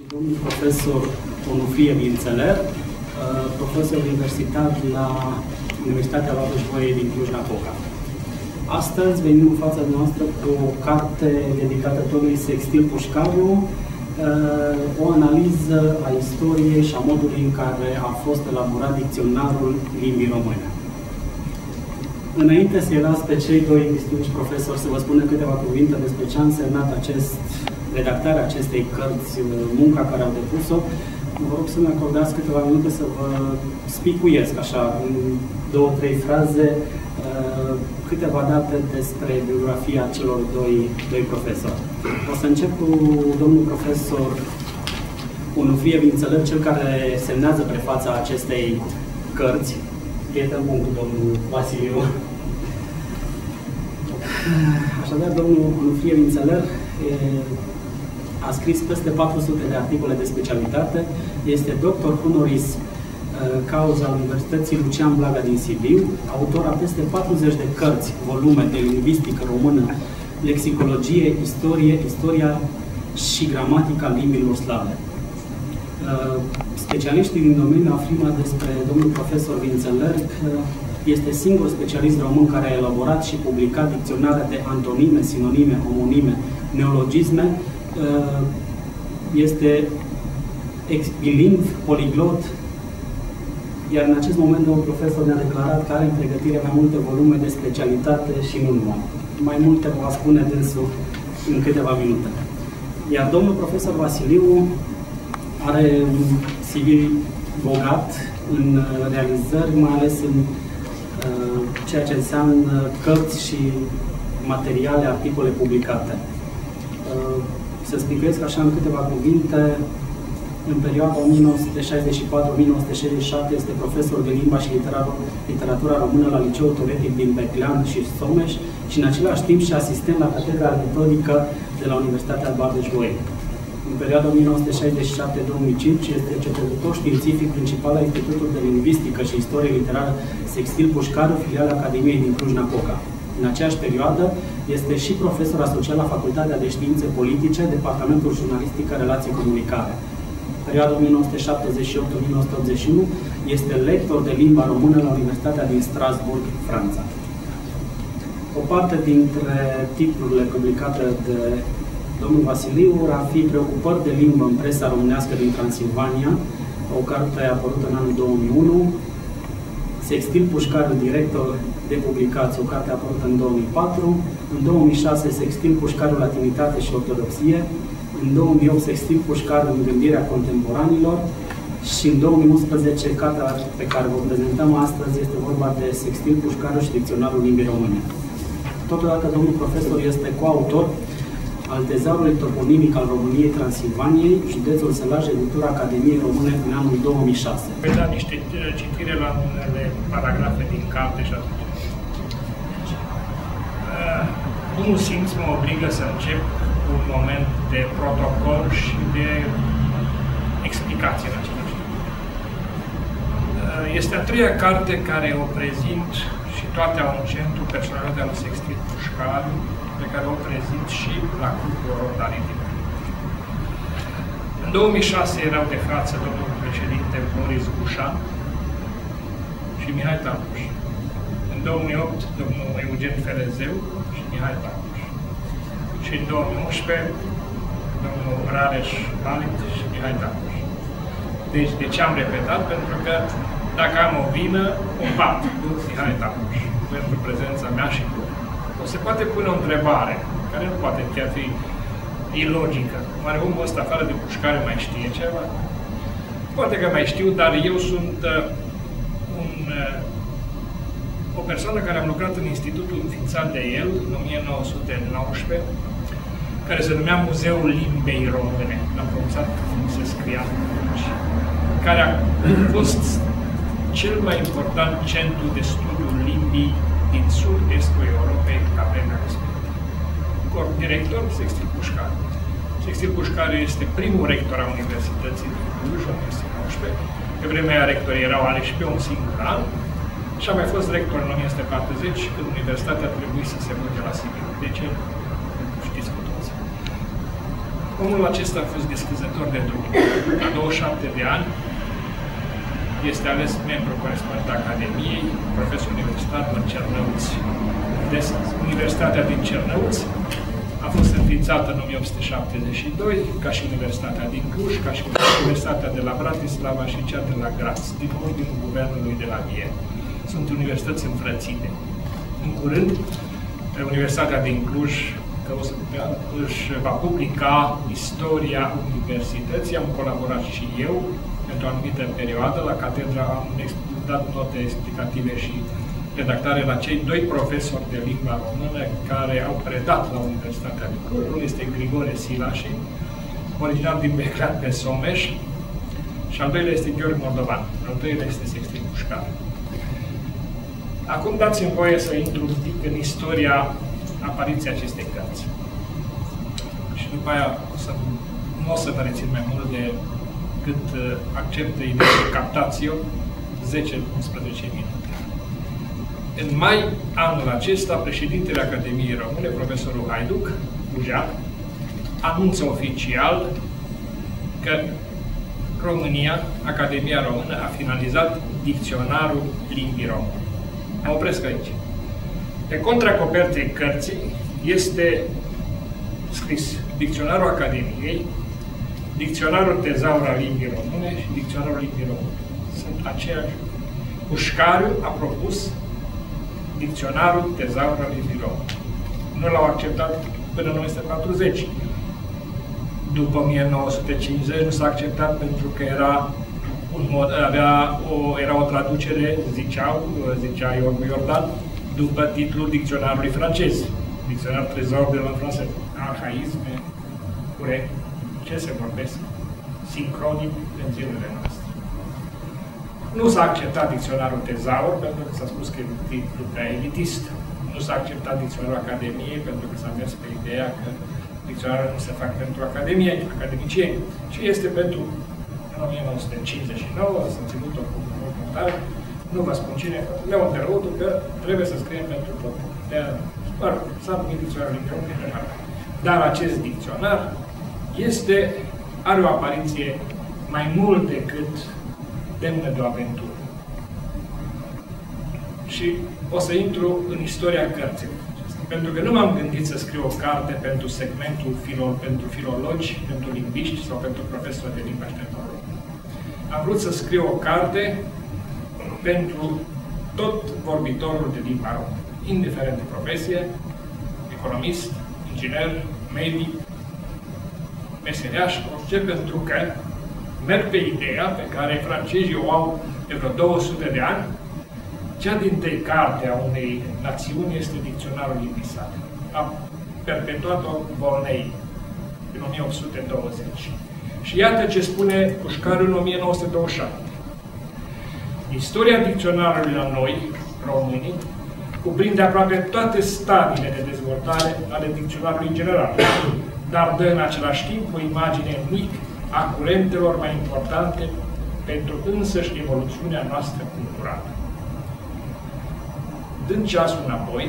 Domnul profesor Onufrie Vințeler, profesor universitar la Universitatea Babeș-Bolyai din Cluj-Napoca. Astăzi venim în fața noastră cu o carte dedicată domnului Sextil Pușcaru, o analiză a istoriei și a modului în care a fost elaborat dicționarul limbii române. Înainte să-i las pe cei doi distinși profesori să vă spună câteva cuvinte despre ce a însemnat redactarea acestei cărți, munca care au depus-o, vă rog să-mi acordați câteva minute să vă spicuiesc, așa, în 2-3 fraze, câteva date despre biografia celor doi profesori. O să încep cu domnul profesor Onufrie Vințeler, cel care semnează prefața acestei cărți, prieten bun cu domnul Vasiliu. Așadar, domnul Onufrie Vințeler a scris peste 400 de articole de specialitate, este doctor honoris causa al Universității Lucian Blaga din Sibiu, autor a peste 40 de cărți, volume de lingvistică română, lexicologie, istoria și gramatica limbilor slave. Specialiștii din domeniu afirmă despre domnul profesor Vințeler că este singur specialist român care a elaborat și publicat dicționare de antonime, sinonime, omonime, neologisme, este bilingv, poliglot, iar în acest moment domnul profesor ne-a declarat că are în pregătire mai multe volume de specialitate și nu numai. Mai multe va spune dânsul în câteva minute. Iar domnul profesor Vasiliu are un CV bogat în realizări, mai ales în ceea ce înseamnă cărți și materiale, articole publicate. Să spicuiesc așa în câteva cuvinte, în perioada 1964-1967 este profesor de limba și literatura română la Liceul Teoretic din Beclean și Someș și în același timp și asistent la catedra metodică de la Universitatea Babeș-Bolyai. În perioada 1967-2005 este cercetător științific principal la Institutul de Lingvistică și Istorie Literară Sextil Pușcaru, filiala Academiei din Cluj-Napoca. În aceeași perioadă este și profesor asociat la Facultatea de Științe Politice, Departamentul Jurnalistică, Relații Comunicare. În perioada 1978-1981 este lector de limba română la Universitatea din Strasbourg, Franța. O parte dintre titlurile publicate de domnul Vasiliu ar fi Preocupări de limbă în presa românească din Transilvania, o carte apărută în anul 2001, Sextil Pușcaru, director de publicație, o carte apărută în 2004, în 2006 Sextil Pușcaru, Latinitate și Ortodoxie, în 2008 Sextil Pușcaru, în gândirea contemporanilor și în 2011 cartea pe care vă prezentăm astăzi este vorba de Sextil Pușcaru și Dicționarul Limbii Române. Totodată, domnul profesor este coautor al tezaurului toponimic al României Transilvaniei, județul Sălaj, editura Academiei Române în anul 2006. Voi da niște citire la unele paragrafe din carte și atunci. Bunul simț mă obligă să încep cu un moment de protocol și de explicație în același timp. Este a treia carte care o prezint și toate au în centru personalitatea lui Sextil Pușcaru, pe care o prezint și la Clubul Rondalitic. În 2006 erau de față domnul președinte Boris Bușan și Mihai Tabuș. În 2008 domnul Eugen Ferezeu și Mihai Tabuș. Și în 2011 domnul Rareș Balit și Mihai Tabuș. Deci de ce am repetat? Pentru că dacă am o vină, o bat cu Mihai Tabuș pentru prezența mea și cu. Se poate pune o întrebare, care nu poate chiar fi ilogică. Oare omul ăsta, afară de Pușcaru, mai știe ceva? Poate că mai știu, dar eu sunt o persoană care am lucrat în institutul înființat de el, în 1919, care se numea Muzeul Limbei Române. L-am pronunțat cum se scria atunci. Care a fost cel mai important centru de studiu limbii din sud-estul Europei la vremea respectivă. Director Sextil Pușcaru. Sextil Pușcaru este primul rector al Universității din Cluj, 1919. Pe vremea aia rectorii erau aleși pe un singur an și a mai fost rector în 1940, când Universitatea a trebuit să se mute la Sibiu. De ce? Știți cu toți. Omul acesta a fost deschizător de drum. La 27 de ani este ales membru corespondent al Academiei, profesor universitar în Cernăuți. Universitatea din Cernăuți a fost înființată în 1872, ca și Universitatea din Cluj, ca și Universitatea de la Bratislava și cea de la Graz, din ordinul guvernului de la Viena. Sunt universități înfrățite. În curând, Universitatea din Cluj își va publica istoria universității. Am colaborat și eu pentru o anumită perioadă la catedra, am dat note explicative și redactare la cei doi profesori de limba română care au predat la Universitatea din Cluj. Unul este Grigore Silași, original din Beclean pe Someș, și al doilea este Gheorghe Moldovan. Al doilea este Sextin Pușcar. Acum dați-mi voie să intru un pic în istoria apariției acestei cărți. Și după aia nu o să vă rețin mai mult de cât acceptă ideea de captație, 10-11 minute. În mai anul acesta, președintele Academiei Române, profesorul Haiduc, Bujan, anunță oficial că România, Academia Română, a finalizat dicționarul limbii române. Mă opresc aici. Pe contracopertei cărții este scris Dicționarul Academiei, Dicționarul Tezaur al limbii române și Dicționarul limbii române. Sunt aceiași. Pușcariu a propus Dicționarul Tezaur al limbii române. Nu l-au acceptat până în 1940. După 1950 nu s-a acceptat pentru că era o traducere, zicea Iorgu Iordan, după titlul dicționarului francez. Dicționar Trésor de la francez. Arhaisme, ce se vorbesc, sincronic în zilele noastre. Nu s-a acceptat dicționarul Tezaur, pentru că s-a spus că e un titlu prea elitist. Nu s-a acceptat dicționarul Academiei, pentru că s-a mers pe ideea că dicționarul nu se fac pentru academicieni, ci este pentru, în 1959, s-a ținut o comentare, nu vă spun cine, Leon Terăutu, că trebuie să scriem pentru tot. S-a numit dicționarul limbii române. Dar acest dicționar are o apariție mai mult decât demnă de o aventură. Și o să intru în istoria cărții. Pentru că nu m-am gândit să scriu o carte pentru segmentul pentru filologi, pentru lingviști sau pentru profesori de limba ștertoră. Am vrut să scriu o carte pentru tot vorbitorul de limba română, indiferent de profesie, economist, inginer, medic, meseriaș, orice, pentru că merg pe ideea pe care francezii o au de vreo 200 de ani. Cea dintâi carte a unei națiuni este Dicționarul limbii sale. A perpetuat-o Volney în 1820. Și iată ce spune Pușcariu în 1927. Istoria dicționarului la noi, românii, cuprinde aproape toate stadiile de dezvoltare ale dicționarului în general, dar dă în același timp o imagine mică a curentelor mai importante pentru însăși evoluțiunea noastră culturală. Dând ceasul înapoi,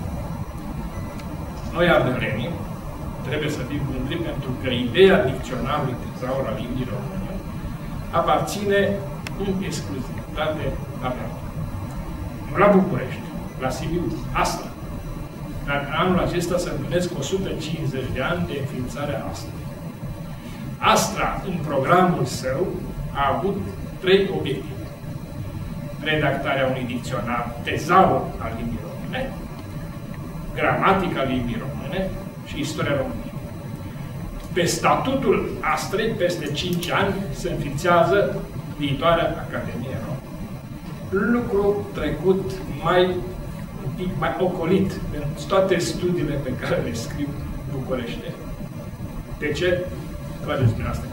noi ardelenii trebuie să fim mândri pentru că ideea dicționarului Tezaur al limbii române aparține în exclusivitate la noi. Nu la București, la Sibiu, Astra. Dar anul acesta se împlinesc 150 de ani de înființarea Astra. Astra, în programul său, a avut 3 obiective. Redactarea unui dicționar tezaur al limbii române, gramatica limbii române și istoria României. Pe statutul Astrei, peste 5 ani, se înființează viitoarea Academie Română. Lucru trecut un pic mai ocolit în toate studiile pe care le scriu Bucurește. De ce? Trageți din asta.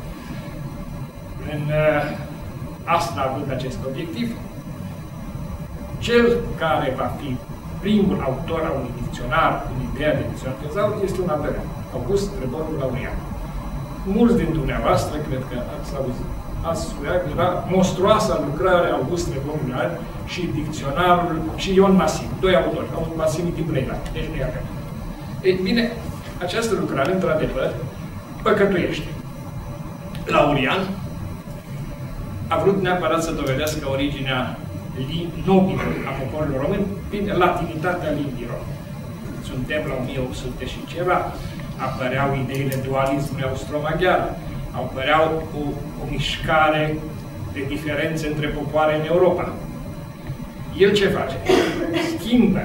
În Astra, având acest obiectiv, cel care va fi primul autor al unui dicționar, în ideea de dicționar tezaur, este un averent, August Treborgu Laurean. Mulți din dumneavoastră, cred că ați auzit, era monstruoasa lucrare August Treborgu Laurean și dicționarul, și Ion Masim, 2 autori, Ion Masim din Brăila, deci nu i-a. Ei bine, această lucrare, într-adevăr, păcătuiește. Laurian a vrut neapărat să dovedească originea nobilă a poporului român prin latinitatea limbii române. Suntem la 1800 și ceva, apăreau ideile dualismului austro-maghiar, apăreau o mișcare de diferențe între popoare în Europa. El ce face? Schimbă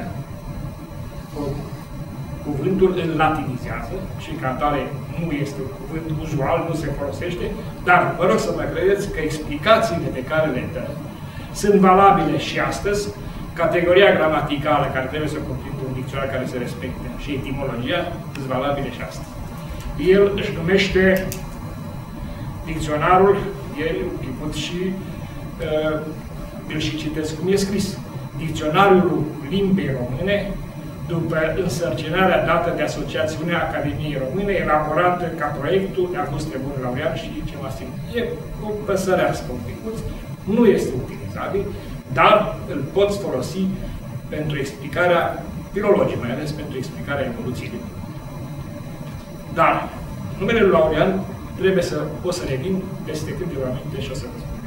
cuvântul, îl latinizează și ca atare nu este un cuvânt uzual, nu se folosește, dar vă rog să mă credeți că explicațiile pe care le dă sunt valabile și astăzi. Categoria gramaticală care trebuie să cuprindă un dicționar care se respecte și etimologia sunt valabile și astăzi. El își numește dicționarul, el început și îl și citesc cum e scris. Dicționarul limbii române, după însărcinarea dată de Asociațiunea Academiei Române, elaborată ca proiectul de August Trebun Laurian și ce mă simt. E o păsărească un picuț, nu este utilizabil, dar îl poți folosi pentru explicarea filologii, mai ales pentru explicarea evoluției. Dar numele lui Laurian trebuie să o să revin peste câteva minute și o să vă spun.